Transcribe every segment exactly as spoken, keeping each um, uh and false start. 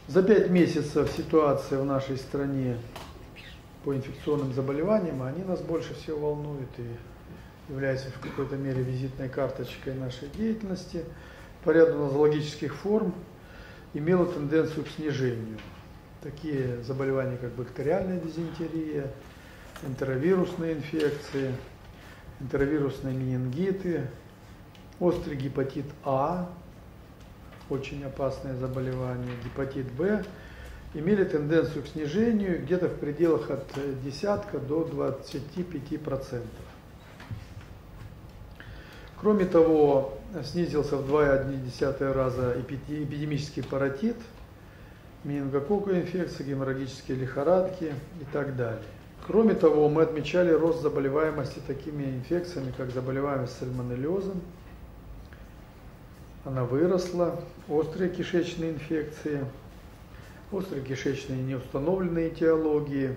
За пять месяцев ситуация в нашей стране по инфекционным заболеваниям, они нас больше всего волнуют и являются в какой-то мере визитной карточкой нашей деятельности. По ряду нозологических форм имела тенденцию к снижению. Такие заболевания, как бактериальная дизентерия, энтеровирусные инфекции, энтеровирусные менингиты, острый гепатит А, очень опасное заболевание, гепатит Б, имели тенденцию к снижению где-то в пределах от десятка до двадцати пяти процентов. Кроме того, снизился в два целых одна десятая раза эпидемический паротит, менингококковая инфекция, геморрагические лихорадки и так далее. Кроме того, мы отмечали рост заболеваемости такими инфекциями, как заболеваемость сальмонеллезом. Она выросла, острые кишечные инфекции, острые кишечные неустановленные этиологии.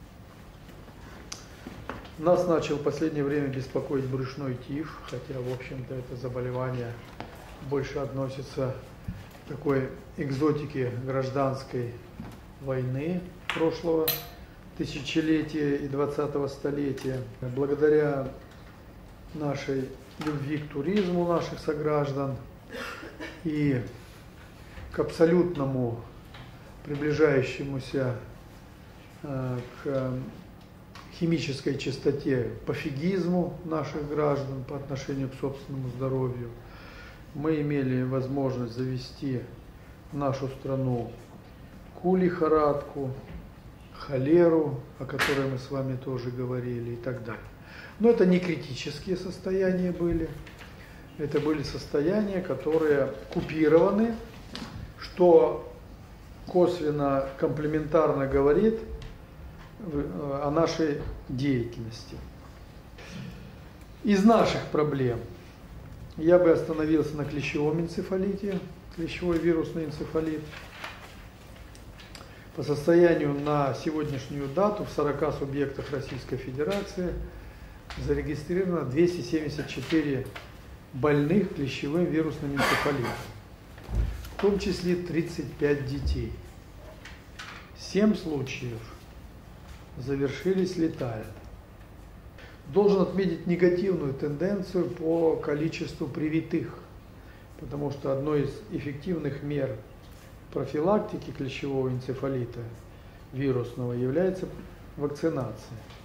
Нас начал в последнее время беспокоить брюшной тиф, хотя, в общем-то, это заболевание больше относится к такой экзотике гражданской войны прошлого тысячелетия и двадцатого столетия. Благодаря нашей любви к туризму наших сограждан и к абсолютному приближающемуся э, к химической чистоте пофигизму наших граждан по отношению к собственному здоровью, мы имели возможность завести в нашу страну ку-лихорадку, холеру, о которой мы с вами тоже говорили, и так далее. Но это не критические состояния были, это были состояния, которые купированы, что косвенно, комплементарно говорит о нашей деятельности. Из наших проблем я бы остановился на клещевом энцефалите, клещевой вирусный энцефалит. По состоянию на сегодняшнюю дату в сорока субъектах Российской Федерации зарегистрировано двести семьдесят четыре больных клещевым вирусным энцефалитом, в том числе тридцать пять детей. семь случаев завершились летально. Должен отметить негативную тенденцию по количеству привитых, потому что одной из эффективных мер профилактики клещевого энцефалита вирусного является вакцинация.